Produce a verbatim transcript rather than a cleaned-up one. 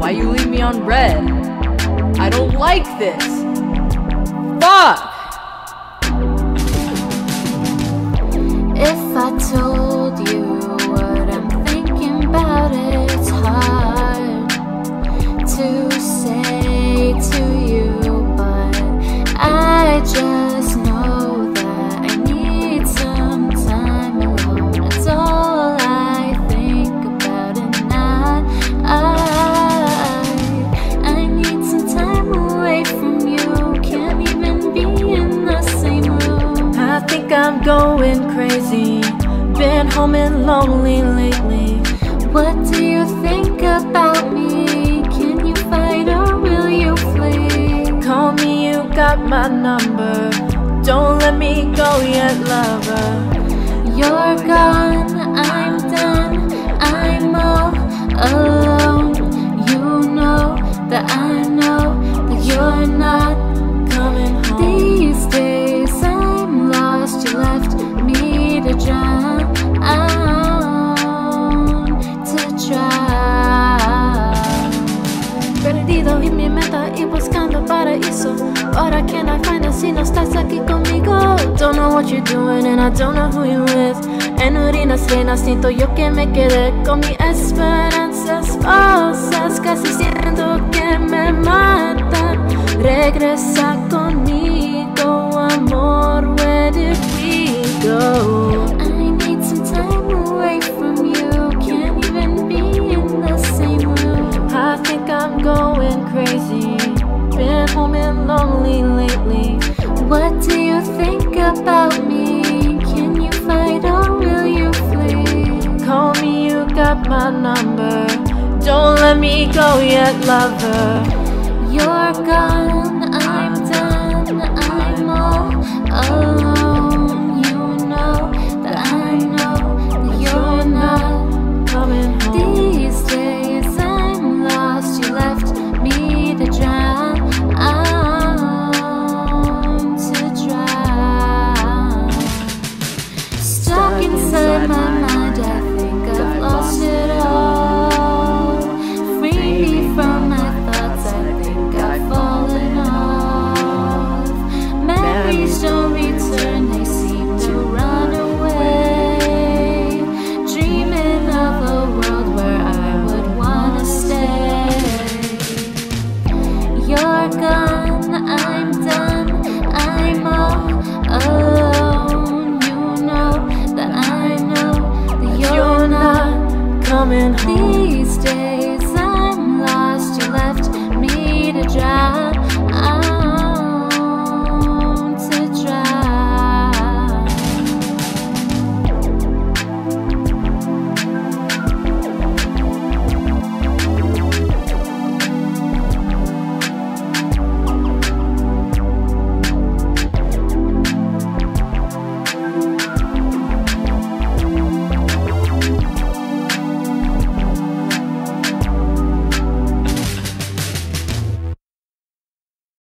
Why you leave me on red? I don't like this. Fuck! If I told you what I'm thinking about, it's hard to say to you, but I just know that I need some time alone. That's all I think about, and I, I, I need some time away from you. Can't even be in the same room. I think I'm going crazy. Been home and lonely lately. What do you think about me? Can you fight or will you flee? Call me, you got my number. Don't let me go yet, lover. You're gone, I'm done, I'm all alone. You know that I know that you're not Coming home. These days I'm lost, you left me to drown, to drown. Perdido en mi meta y buscando paraíso. Ahora can I find it si no estás aquí conmigo? Don't know what you're doing and I don't know who you're with. En urinas llenas siento yo que me quedé con mis esperanzas falsas. Casi siento que me matan. Regresa conmigo, amor, where did we go? I need some time away from you. Can't even be in the same room. I think I'm going crazy. Been home and lonely lately. What do you think about me? Can you fight or will you flee? Call me, you got my number. Don't let me go yet, lover. You're gone, I'm done, I'm all alone. You know that I know that you're not Coming home. These days I'm lost, you left me to drown, to drown. Stuck inside my mind, I think I've lost it all. Free me from my thoughts, I think I've fallen off. Memories don't return, they seem to run away. Dreaming of a world where I would wanna stay. You're gone, I'm done, I'm all alone. You know that I know that you're not Coming home. these days.